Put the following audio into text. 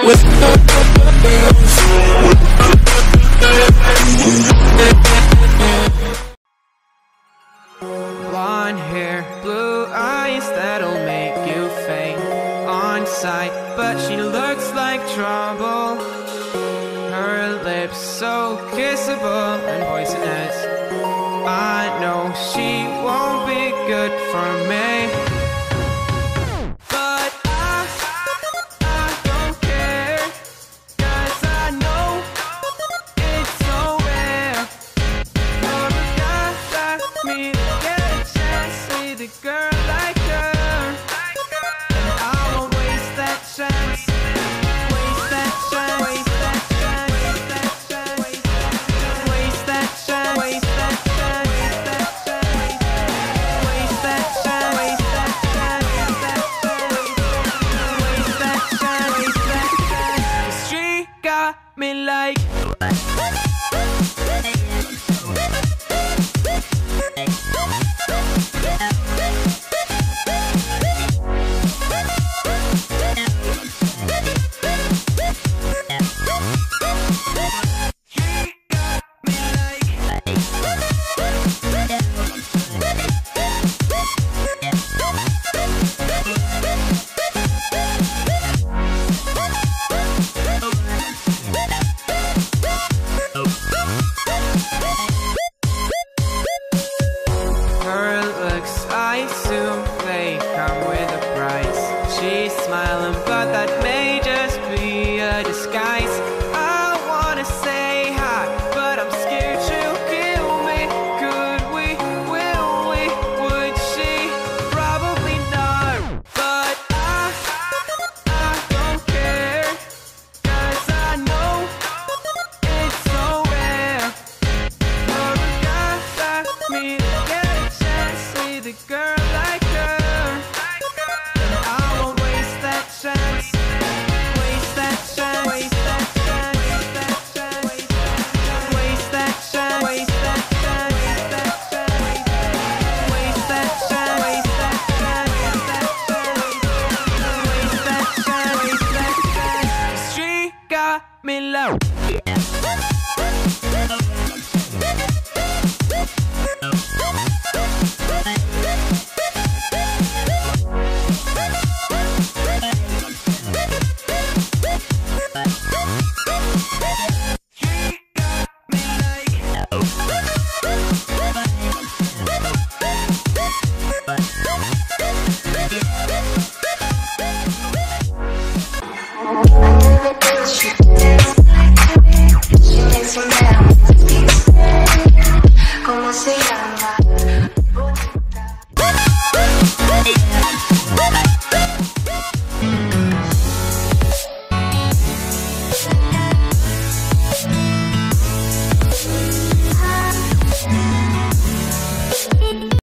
Blonde hair, blue eyes, that'll make you faint on sight. But she looks like trouble. Her lips so kissable and poisonous. I know she won't be good for me. But I don't care, 'cause I know it's so rare for a guy like me to get a chance to see the girl like her. And I won't waste that chance. Waste that chance. Waste that chance. Waste that chance. Waste that chance. Waste that chance. Waste that chance. Waste that chance. Waste that chance. Waste that chance. 'Cause she got me like. Her looks, I assume they come with a price. She's smiling, but that may just be a disguise. I wanna say hi, but I'm scared she'll kill me. Could we? Will we? Would she? Probably not. But I don't care, 'cause I know it's so rare for a guy like me to get a chance to see the girl like her. And I won't waste that chance. Waste that chance. Waste that chance. Waste that chance. Waste that chance. Waste that chance. Waste that chance. Waste that chance. Waste that chance. Waste that chance. 'Cause she got me low. She got me like.